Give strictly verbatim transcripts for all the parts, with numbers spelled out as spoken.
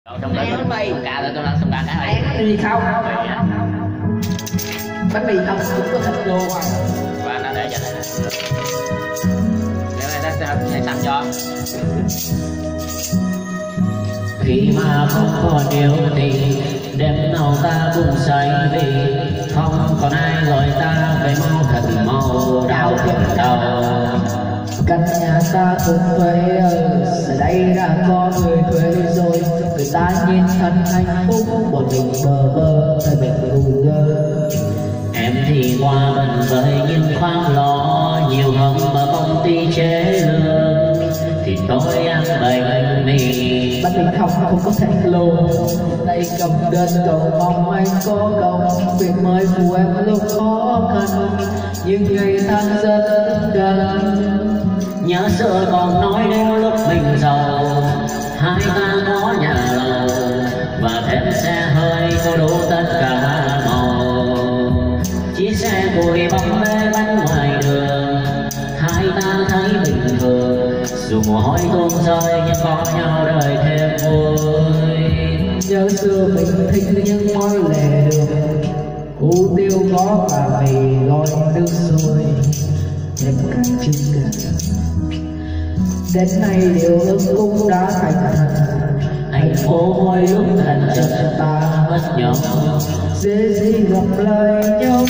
Trong đó bánh mì cả rồi tôi ăn xong cả cái này. Bánh mì không? Bánh mì không cũng có thịt luôn à. Và nó để cho này nè. Cái này nó sẽ tặng cho. Khi mà không còn yêu thì đêm nào ta cũng say vì không còn ai gọi ta phải mau thật mau đau thật đau. Căn nhà ta cũng thuê ở giờ đây đã có người thuê rồi, người ta nhìn thân hạnh phúc một mình bờ bơ thời mình ngu ngơ. Em thì qua bận với những khoáng lo nhiều hơn mà công ty chế lương thì tôi ăn bánh mì. Bánh mì không không có thịt luôn. Đây cầm đơn cầu mong anh có công việc mới của em lúc khó khăn nhưng ngày tháng rất gần. Nhớ xưa còn nói đến lúc mình giàu hai ta có nhà lầu và thêm xe hơi có đủ tất cả màu. Chiếc xe bụi bóng mê bánh ngoài đường hai ta thấy bình thường dù mồ hôi tuôn rơi nhưng có nhau đời thêm vui. Nhớ xưa mình thích những món lề đường hủ tiêu có và mì gói nước sôi thêm cả trứng gà. Đến nay điều ước cũng đã thành thật. Thành phố mỗi lúc thành chợt ta mất nhau dễ gì gặp lại nhau.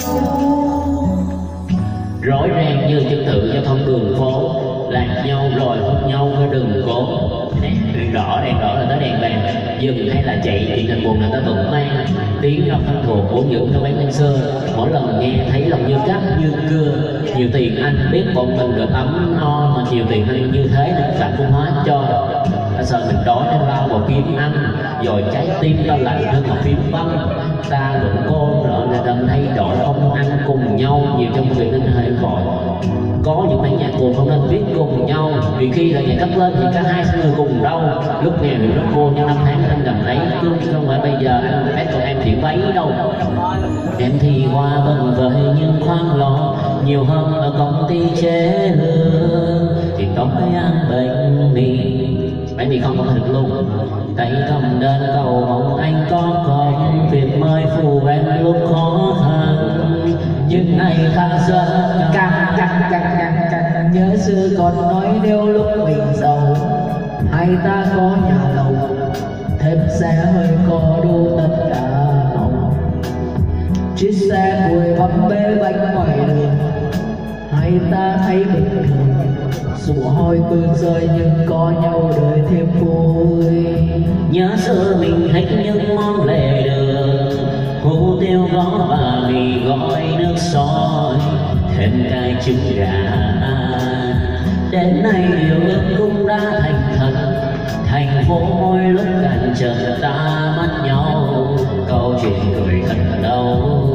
Rối ren như trật tự giao thông đường phố lạc nhau rồi hút nhau với đường cố. Đèn đỏ đèn đỏ là tới đèn vàng dừng hay là chạy chuyện thành buồn là ta vẫn mang tiếng ngọc thân thuộc vốn dưỡng theo bán năm xưa. Mỗi lần nghe thấy lòng như cắt như cưa. Nhiều tiền anh biết bọn mình được ấm no mà nhiều tiền anh như thế nên cảm cũng hóa cho. Ta sợ mình đói nên lao vào kiếm ăn rồi trái tim ta lạnh hơn một phím băng. Ta luận côn rồi là đâm thay đổi không ăn cùng nhau nhiều trong việc nên hơi khỏi. Có những bản nhạc buồn không nên viết cùng nhau vì khi là nhạc cất lên thì cả hai sẽ người cùng đau. Lúc nghèo thì rất buồn nhưng năm tháng anh cầm lấy chứ không phải bây giờ anh ép tụi em chuyển váy đâu. Em thì qua bận với những khoáng lo nhiều hơn ở công ty chế lương thì tối ăn bánh mì. Bánh mì không có thịt luôn. Tay cầm đơn cầu mong anh có công việc mới phù em lúc khó khăn nhưng ngày tháng rất Càng càng càng càng càng nhớ xưa còn nói nếu lúc mình giàu hai ta có nhà lầu thêm xe hơi có đủ tất cả màu. Chiếc xe bụi bấm bê bánh ngoài đường hai ta thấy bình thường dù mồ hôi tuôn rơi nhưng có nhau đời thêm vui. Nhớ xưa mình thích những món lề đường hủ tiêu có và mì gói nước sôi thêm cay trứng gà. Đến nay điều ước cũng đã thành thật. Thành phố mỗi lúc cạn chợt ta mất nhau câu chuyện cười thật đau.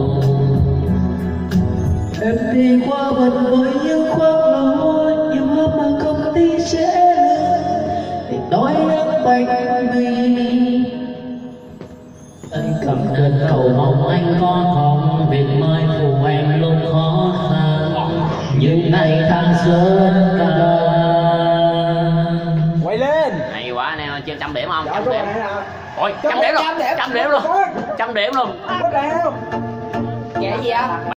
Em đi qua bận với những khoác lối nhiều hôm mà công ty chế lương thì đói ăn bánh mì. Anh cầm đơn cầu mong anh có công việc mới phù em lúc khó khăn nhưng ngày tháng rất cao. Quay lên. Hay quá anh em, trên trăm điểm không? Dạ, Trăm điểm. Ôi, trăm điểm luôn. Trăm điểm luôn. Trăm điểm luôn. Có đeo. Kẻ gì không?